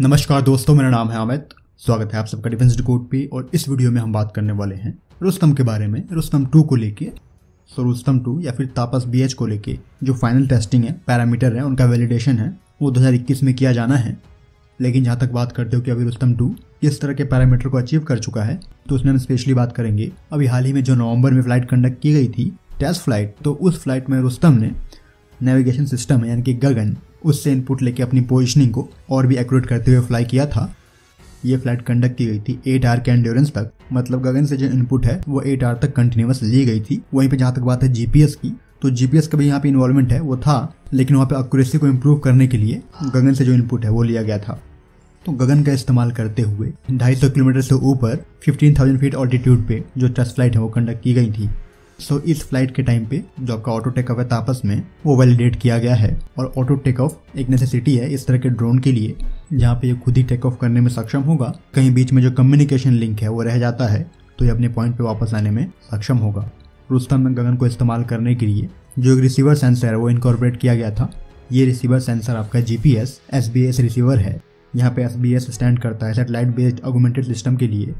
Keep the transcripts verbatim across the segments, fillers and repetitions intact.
नमस्कार दोस्तों, मेरा नाम है अमित। स्वागत है आप सबका डिफेंस डिकोड पे। और इस वीडियो में हम बात करने वाले हैं रुस्तम के बारे में, रुस्तम टू को लेके। सो रुस्तम टू या फिर तापस बी एच को लेके जो फाइनल टेस्टिंग है, पैरामीटर है, उनका वैलिडेशन है, वो दो हज़ार इक्कीस में किया जाना है। लेकिन जहाँ तक बात करते हो कि अभी रुस्तम टू किस तरह के पैरामीटर को अचीव कर चुका है, तो उसमें हम स्पेशली बात करेंगे अभी हाल ही में जो नवंबर में फ्लाइट कंडक्ट की गई थी, टेस्ट फ्लाइट। तो उस फ्लाइट में रुस्तम ने नेविगेशन सिस्टम यानी कि गगन, उससे इनपुट लेके अपनी पोजीशनिंग को और भी एक्यूरेट करते हुए फ्लाई किया था। ये फ्लाइट कंडक्ट की गई थी एट आवर के एंड्योरेंस तक, मतलब गगन से जो इनपुट है वो एट आवर तक कंटिन्यूअस ली गई थी। वहीं पे जहाँ तक बात है जीपीएस की, तो जीपीएस का भी यहाँ पे इन्वॉल्वमेंट है, वो था, लेकिन वहाँ पे एक्यूरेसी को इम्प्रूव करने के लिए गगन से जो इनपुट है वो लिया गया था। तो गगन का इस्तेमाल करते हुए ढाई सौ किलोमीटर से ऊपर पंद्रह हज़ार फीट ऑल्टीट्यूड पे जो टेस्ट फ्लाइट है वो कंडक्ट की गई थी। सो so, इस फ्लाइट के टाइम पे जो आपका ऑटो टेक ऑफ है तापस में, वो वैलिडेट किया गया है। और ऑटो टेक ऑफ एक नेसेसिटी है इस तरह के ड्रोन के लिए, जहाँ पे ये खुद ही टेक ऑफ करने में सक्षम होगा। कहीं बीच में जो कम्युनिकेशन लिंक है वो रह जाता है तो ये अपने पॉइंट पे वापस आने में सक्षम होगा। रुस्तम में गगन को इस्तेमाल करने के लिए जो एक रिसीवर सेंसर है वो इनकॉर्पोरेट किया गया था। ये रिसीवर सेंसर आपका GPS S B S receiver है। यहाँ पे एस बी एस स्टैंड करता है सैटेलाइट बेस्ड ऑगमेंटेड सिस्टम के लिए।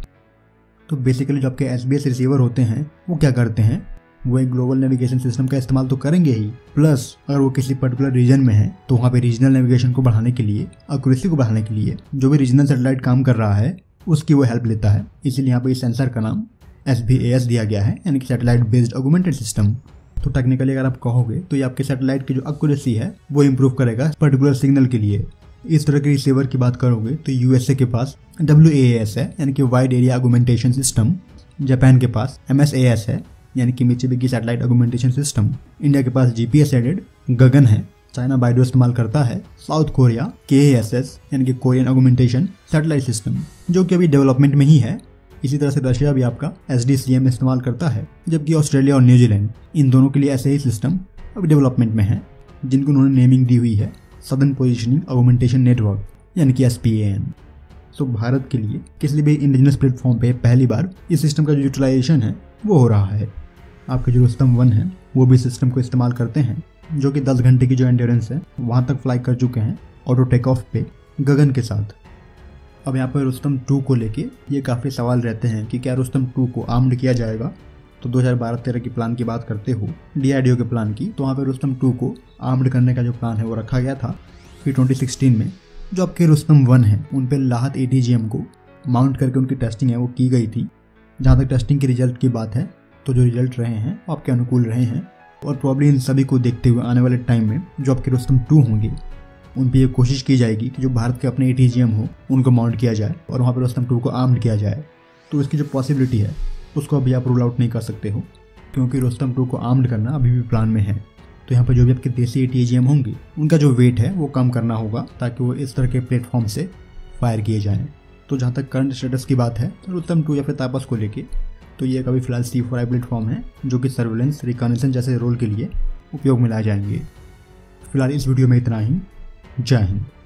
तो बेसिकली जो आपके एस बी एस रिसीवर होते हैं वो क्या करते हैं, वो एक ग्लोबल नेविगेशन सिस्टम का इस्तेमाल तो करेंगे ही, प्लस अगर वो किसी पर्टिकुलर रीजन में है तो वहाँ पे रीजनल नेविगेशन को बढ़ाने के लिए, एक्यूरेसी को बढ़ाने के लिए जो भी रीजनल सैटेलाइट काम कर रहा है उसकी वो हेल्प लेता है। इसीलिए यहाँ पे इस सेंसर का नाम एस बी ए एस दिया गया है, यानी कि सैटेलाइट बेस्ड ऑगमेंटेड सिस्टम। तो टेक्निकली अगर आप कहोगे तो ये आपके सैटेलाइट की जो एक्यूरेसी है वो इम्प्रूव करेगा पर्टिकुलर सिग्नल के लिए। इस तरह के रिसीवर की बात करोगे तो यूएसए के पास डब्ल्यू ए एस है, यानी कि wide area augmentation system. Japan के पास एम एस ए एस है, यानी कि Mitsubishi satellite augmentation system. India के पास जीपीएस एडेड गगन है। चाइना बाइडो इस्तेमाल करता है। साउथ कोरिया के ए एस एस, यानी कि कोरियन ऑगमेंटेशन सैटेलाइट सिस्टम, जो कि अभी डेवलपमेंट में ही है। इसी तरह से रशिया भी आपका एस डी सी एम इस्तेमाल करता है, जबकि ऑस्ट्रेलिया और न्यूजीलैंड, इन दोनों के लिए ऐसे ही सिस्टम अभी डेवलपमेंट में है, जिनको उन्होंने नेमिंग दी हुई है सदर्न पोजिशनिंग ऑगमेंटेशन नेटवर्क, यानी कि S P A N. So Bharat के लिए किसी भी इंडिजिनस प्लेटफॉर्म पे पहली बार इस सिस्टम का जो यूटिलाइजेशन है वो हो रहा है। आपके जो रुस्तम वन है वो भी सिस्टम को इस्तेमाल करते हैं, जो कि दस घंटे की जो एंड्योरेंस है वहाँ तक फ्लाई कर चुके हैं ऑटो टेक ऑफ पे गगन के साथ। अब यहाँ पर रुस्तम टू को लेके ये काफ़ी सवाल रहते हैं कि क्या रुस्तम टू को आर्म्ड किया जाएगा। तो दो हज़ार बारह तेरह की प्लान की बात करते हो, डी आर डी ओ के प्लान की, तो वहाँ पर रुस्तम टू को आर्म्ड करने का जो प्लान है वो रखा गया था। फिर ट्वेंटी सिक्सटीन में जो आपके रुस्तम वन है उन पर लाहत ए टी जी एम को माउंट करके उनकी टेस्टिंग है वो की गई थी। जहाँ तक टेस्टिंग के रिजल्ट की बात है तो जो रिजल्ट रहे हैं वो आपके अनुकूल रहे हैं। और प्रॉब्ली इन सभी को देखते हुए आने वाले टाइम में जो आपके रुस्तम टू होंगे उन पर ये कोशिश की जाएगी कि जो भारत के अपने ए टी जी एम हो उनको माउंट किया जाए और वहाँ पर रुस्तम टू को आर्म्ड किया जाए। तो इसकी जो पॉसिबिलिटी है उसको अभी आप रूल आउट नहीं कर सकते हो, क्योंकि रुस्तम टू को आर्म्ड करना अभी भी प्लान में है। तो यहाँ पर जो भी आपके देसी ए टी जी एम होंगे उनका जो वेट है वो कम करना होगा, ताकि वो इस तरह के प्लेटफॉर्म से फायर किए जाएँ। तो जहाँ तक करंट स्टेटस की बात है तो रुस्तम टू या फिर तापस को लेके तो ये कभी फिलहाल सी फोर आई प्लेटफॉर्म है, जो कि सर्विलेंस, रिकॉनेसेंस जैसे रोल के लिए उपयोग में लाए जाएंगे। फिलहाल इस वीडियो में इतना ही। जय हिंद।